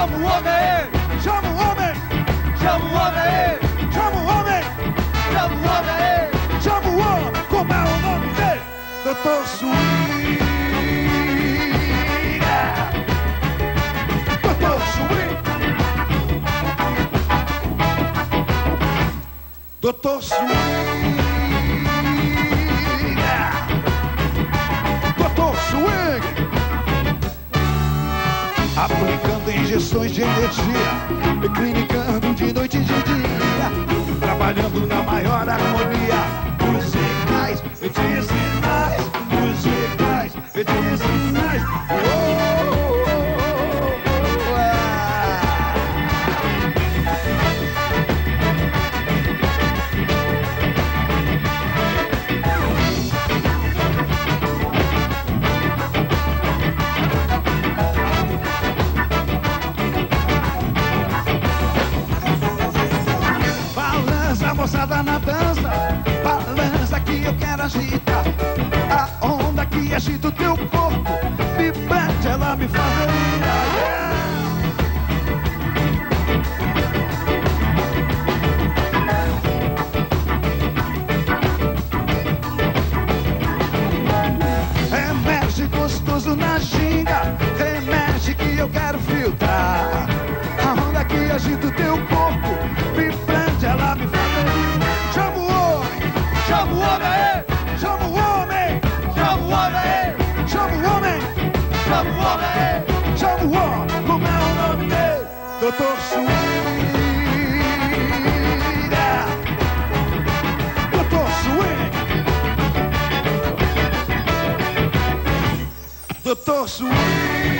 Chama o homem! Chama o homem! Chama o homem! Chama o homem! Chama o homem! Chama o homem! Como é o nome dele? Doutor Swingue! Doutor Swingue! Doutor Swingue! Doutor Swingue! Aplicando injeções de energia, clinicando de noite e de dia, trabalhando na maior harmonia. Musicais, medicinais, musicais, medicinais. Moçada na dança, balança que eu quero agitar. A onda que agita o teu corpo, vibrante, ela me faz delirar. Remexe gostoso na ginga, remexe que eu quero filtrar. A onda que agita o teu corpo, vibrante, ela me faz. Chama o homem! Chama o homem! Chama o homem! Chama o homem! Chama o homem! Chama o homem! Chama o homem! Como é o nome dele? Doutor Swingue! Doutor Swingue! Doutor Swingue!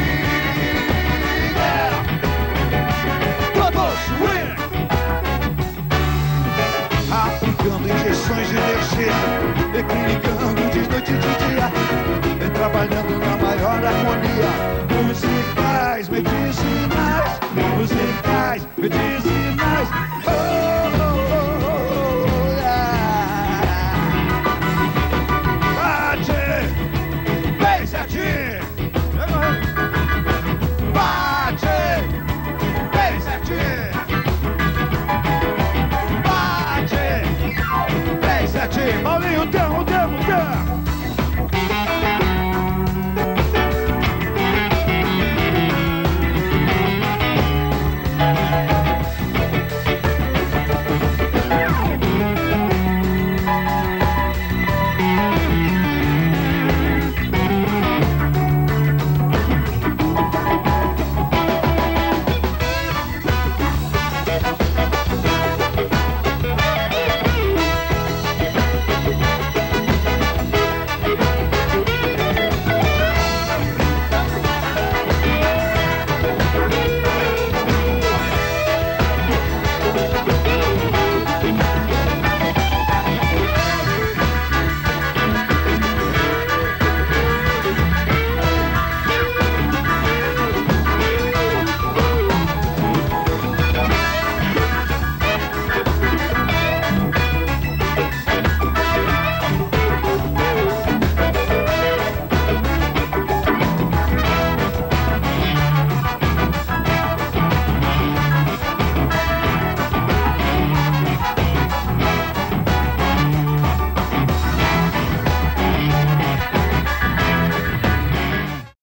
Doutor Swingue! Aplicando injeções de energia, clinicando de noite e de dia, trabalhando na maior harmonia. Musicais, medicinas.